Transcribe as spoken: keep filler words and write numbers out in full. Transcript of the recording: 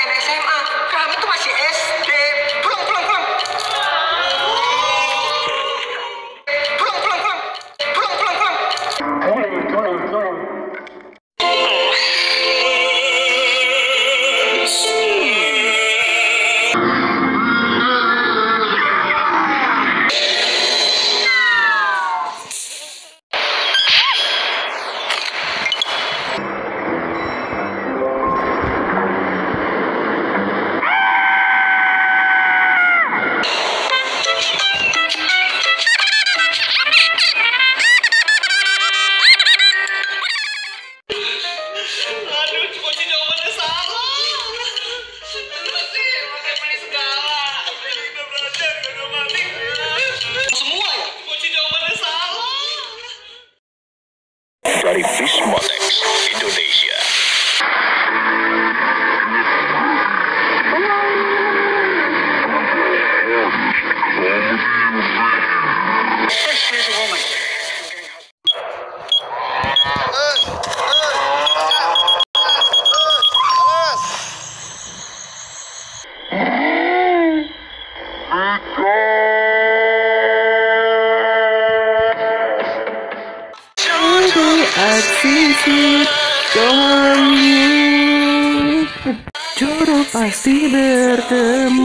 kalian S M A, kami tuh masih S D. Pulang, pulang, pulang. Pulang, pulang, pulang. Pulang, pulang, pulang. Dari Vismotex Indonesia. Pakai Axis HITZ. Jodoh pasti bertemu.